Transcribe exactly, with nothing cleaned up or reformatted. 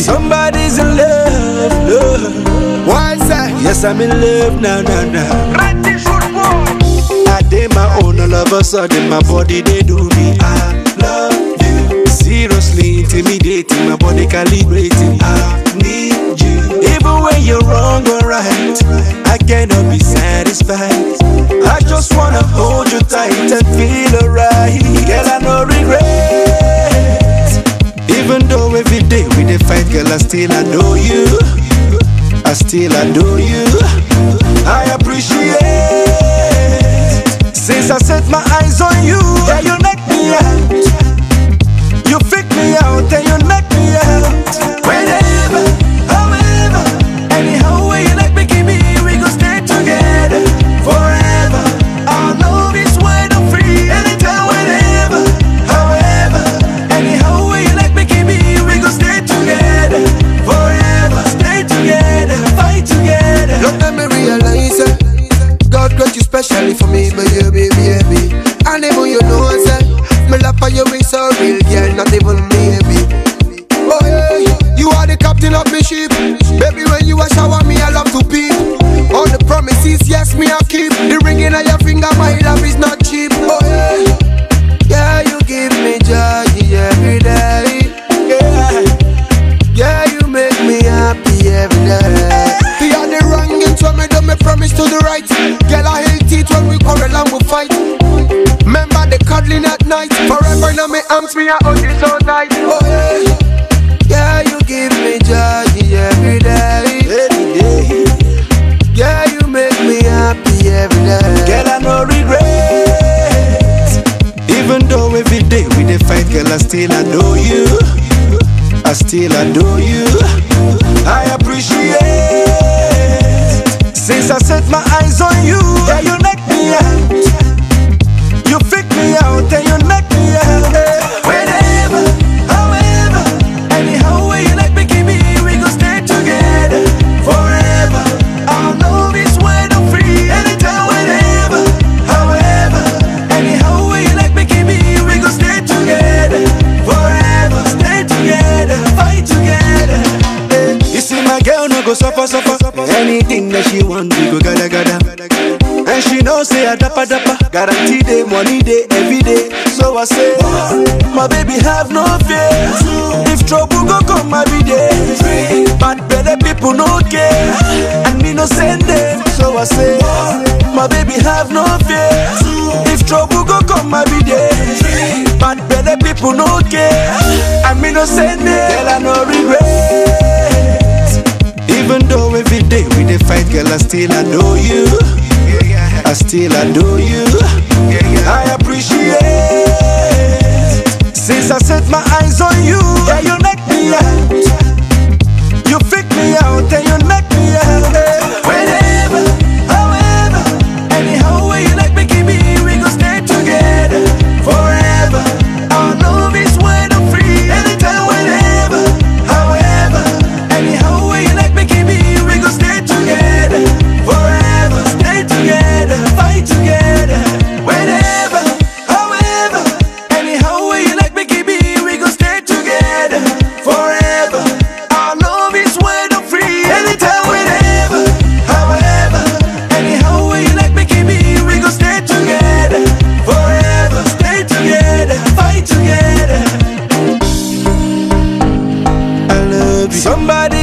Somebody's in love, love. What's that? Yes, I'm in love, now, now, now. I did my own, all of a sudden my body they do me. I love you. Seriously intimidating, my body calibrating. I need you. Even when you're wrong or right, I cannot be satisfied. I just wanna hold you tight and feel alright. Girl, I no regret. Even though every day we dey fight, girl, I still adore you. I still adore you. I appreciate. Since I set my eyes on you, yeah, you knock me out. You freak me out and you knock me out. Whenever, however, anyhow way you like making me, we gon' stay together forever. Our love is wide and free. Anytime, whenever, however, anyhow way you like making me, we gon' stay together forever. Stay together, fight together. Don't let me realize it. God got you specially for me, but you baby, baby. And even you know I said, my love for you is so real, yeah, not even maybe. Oh yeah, you are the captain of my ship. Baby, when you a shower me, I love to peep. All the promises, yes, me I keep. The ringing on your finger, my love is not cheap. Oh yeah, yeah, you give me joy every day. Yeah, yeah, you make me happy every day. The other wrong into me, do me promise to the right. Girl, I hate it when we quarrel and we fight. Remember the cuddling at night. Forever now me arms, me I hold you so tight. Oh yeah, yeah, you give me joy every day. Every day. Yeah, you make me happy every day. Girl, I no regret. Even though every day we dey fight, girl, I still adore you. I still adore you. I appreciate. Since I set my eyes on you, yeah, you knock me out. You freak me out and you knock me out. Whenever, however, anyhow way you like making me, we gon' stay together forever. Our love is wide and free. Anytime, whenever, however, anyhow way you like making me, we gon' stay together forever. Stay together, fight together. You see my girl no go suffer, suffer. Anything that she want, we go gada gada. And she know say I dappa dappa. Guarantee day, money day, every day. So I say, my baby have no fear. If trouble go come every day. But better people no care. And me no send them. So I say, my baby have no fear. If trouble go come every day. But better people no care. And me no send them. Girl, I no regret. Even though every day we dey fight, girl, I still adore you. I still adore you. I appreciate. Since I set my eyes on you, yeah, you knock me out. You freak me out and you knock me out. Whenever, however, anyhow way you like making me, we gon' stay together forever. Our love is wide and free. Anytime, whenever, however, anyhow way you like making me, we gon' stay together forever. Stay together, fight together. Whenever, however, anyhow way you like making me, we gon' stay together forever. Our love is wide and free. Anytime, whenever, however, anyhow way you like making me, we gon' stay together forever. Stay together, fight together. I love you. Somebody